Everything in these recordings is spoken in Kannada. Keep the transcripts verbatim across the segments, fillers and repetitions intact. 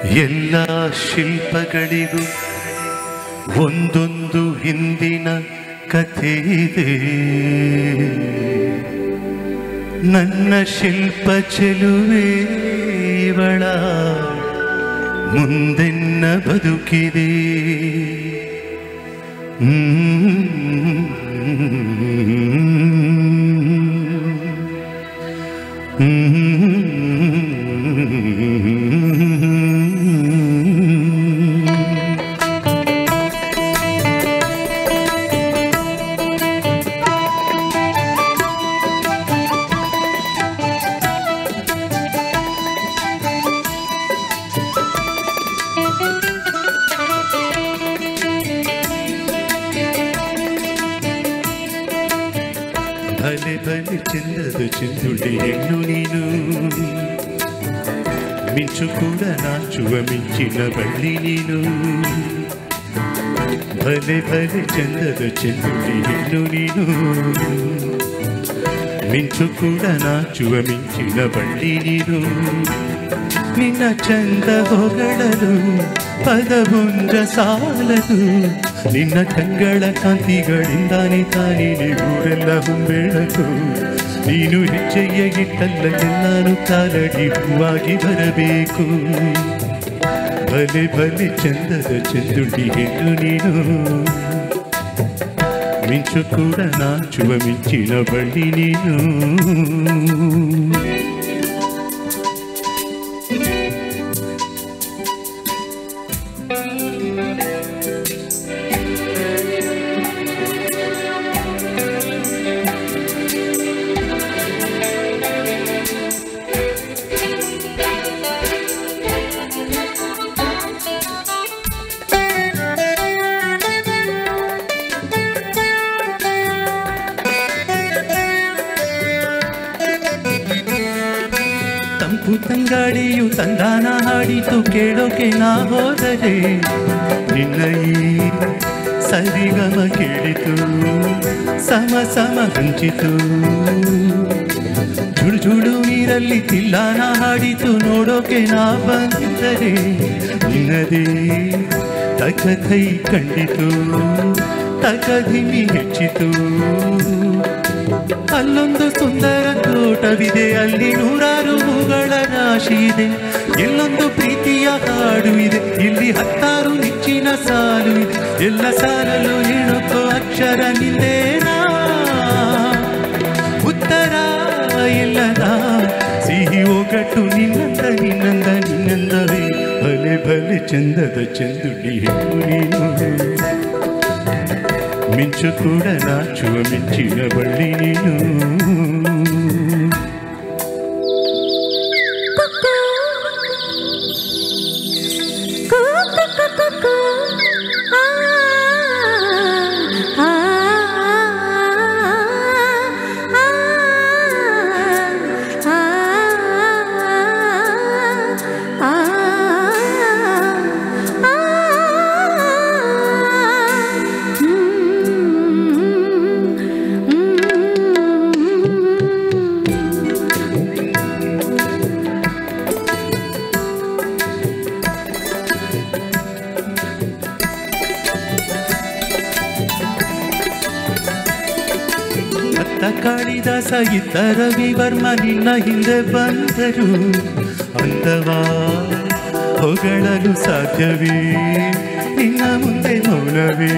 ಎಲ್ಲ ಶಿಲ್ಪಗಳಿಗೂ ಒಂದೊಂದು ಹಿಂದಿನ ಕಥೆ ಇದೆ. ನನ್ನ ಶಿಲ್ಪ ಚೆಲುವೆ ಇವಳ ಮುಂದೆನ್ನ ಬದುಕಿದೆ. ಭಲೆ ಭಲೆ ಚೆಂದದ ಚೆಂದುಳ್ಳಿ ಹೆಣ್ಣು ನೀನು, ಮಿಂಚು ಕೂಡ ನಾಚುವ ಮಿಂಚಿನ ಬಳ್ಳಿ ನೀನು. ಭಲೆ ಭಲೆ ಚೆಂದದ ಚೆಂದುಳ್ಳಿ ಹೆಣ್ಣು ನೀನು, ಮಿಂಚು ಕೂಡ ನಾಚುವ ಮಿಂಚಿನ ಬಳ್ಳಿ ನೀನು. ನಿನ್ನ ಚಂದ ಹೊಗಳಲು ಪದಪುಂಜ ಸಾಲದು, ನಿನ್ನ ಕಂಗಳ ಕಾಂತಿಗಳಿಂದಾನೆ ತಾನೇ ಊರೆಲ್ಲ ಹುಂಬೆಳಕು. ನೀನು ಹೆಜ್ಜೆಯ ಇಟ್ಟಲ್ಲೆಲ್ಲಾನು ಕಾಲಡಿ ಹೂವಾಗಿ ಬರಬೇಕು. ಭಲೆ ಭಲೆ ಚಂದದ ಚೆಂದುಳ್ಳಿ ಹೆಣ್ಣು ನೀನು, ಮಿಂಚು ಕೂಡ ನಾಚುವ ಮಿಂಚಿನ ಬಳ್ಳಿ ನೀನು. ತಂಪು ತಂಗಾಡಿಯು ತಂದಾನ ಹಾಡಿತು ಕೇಳೋಕೆ ನಾ ಹೋದರೆ, ನಿನ್ನ ಈ ಸರಿಗಮ ಕೇಳಿತು ಸಮ ಸಮ ಹಂಚಿತು. ಜುಳು ಜುಳು ನೀರಲ್ಲಿ ತಿಲ್ಲಾನ ಹಾಡಿತು ನೋಡೋಕೆ ನಾ ಬಂದರೆ, ನಿನ್ನದೇ ತಕ ಕೈ ಕಂಡಿತು ತಕಧಿಮಿ ಹೆಚ್ಚಿತು. ಅಲ್ಲೊಂದು ಸುಂದರ ತೋಟವಿದೆ, ಅಲ್ಲಿ ನೂರಾರು ಹೂಗಳ ರಾಶಿ ಇದೆ. ಇಲ್ಲೊಂದು ಪ್ರೀತಿಯ ಹಾಡು ಇದೆ, ಇಲ್ಲಿ ಹತ್ತಾರು ನೆಚ್ಚಿನ ಸಾಲು ಇದೆ. ಎಲ್ಲ ಸಾಲಲು ಹೇಳುತ್ತೋ ಅಕ್ಷರ ನಿಂದೇನಾ, ಉತ್ತರ ಇಲ್ಲದ ಸಿಹಿ ಒಗಟು ನಿನ್ನಂದ ನಿನ್ನಂದ ನಿನ್ನಂದವೇ. ಭಲೆ ಭಲೆ ಚಂದದ ಚೆಂದುಳ್ಳಿ ಹೆಣ್ಣು ನೀನು, ಮಿಂಚು ಕೂಡ ನಾಚುವ ಮಿಂಚಿನ ಬಳ್ಳಿ ನೀನು. ಕಾಳಿದಾಸ ಇದ್ದ ರವಿವರ್ಮ ನಿನ್ನ ಹಿಂದೆ ಬಂದರು, ಅಂದವಾ ಹೊಗಳಲು ಸಾಧ್ಯವೇ ನಿನ್ನ ಮುಂದೆ ಮೌನವೇ.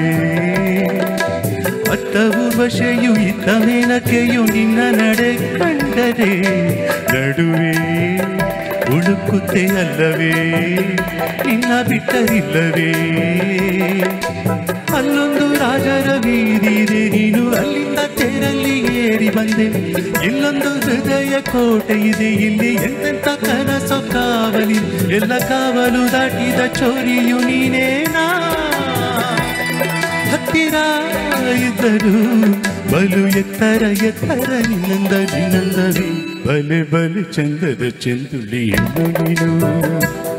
ಅತ್ತ ಊರ್ವಶೆಯು ಇದ್ದ ಮೇನಕೆಯು ನಿನ್ನ ನಡೆ ಕಂಡರೆ, ನಡುವೆ ಉಳುಕುತ್ತೆ ಅಲ್ಲವೇ ನಿನ್ನ ಬಿಟ್ಟರಿಲ್ಲವೇ. ಅಲ್ಲೊಂದು ರಾಜರ ಬೀದಿದೆ, ನೀನು ಅಲ್ಲಿಂದ ತೇರಲ್ಲಿ ಏರಿ ಬಂದೆ. ಇಲ್ಲೊಂದು ಹೃದಯ ಕೋಟೆ ಇದೆ, ಇಲ್ಲಿ ಎಂತೆಂಥ ಕನಸು ಕಾವಲಿ. ಎಲ್ಲ ಕಾವಲು ದಾಟಿದ ಚೋರಿಯು ನೀನೇನಾ, ಹತ್ತಿರ ಇದ್ದರು ಬಲು ಎತ್ತರ ಎತ್ತರ ನಿನ್ನಂದ ನಿನ್ನಂದವೇ. ಬಲೆ ಬಲೆ ಚಂದದ ಚೆಂದುಳ್ಳಿ ಹೆಣ್ಣು ನೀನು,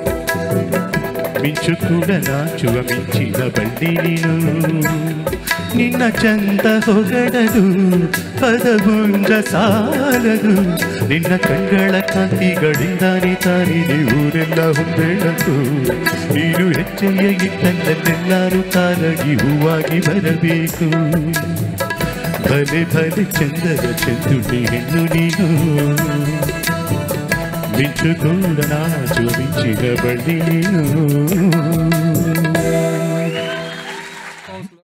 ಮಿಂಚು ಕೂಡ ನಾಚುವ ಮಿಂಚಿನ ಬಳ್ಳಿ ನೀನು. ನಿನ್ನ ಚಂದ ಹೊಗಳಲು ಪದಗುಂಜ ಸಾಲದು ನಿನ್ನ ಕಣ್ಗಳ ಕಾಂತಿಗಳಿಂದಾನೆ ತಾನಿದೆ ಊರೆಲ್ಲ ಹೊಂಬೆಳಕು ನೀನು ಹೆಜ್ಜೆಯ ಇಟ್ಟಲ್ಲೆಲ್ಲಾರು ಕಾಲಗಿ ಹೂವಾಗಿ ಬರಬೇಕು ಭಲೆ ಭಲೆ ಚಂದದ ಚಂದುಟಿ ಹೆಣ್ಣು ನೀನು ಮಿಂಚು ಕೂಡ ನಾಚು ಮಿಂಚಿನ ಬಳ್ಳಿ ನೀನು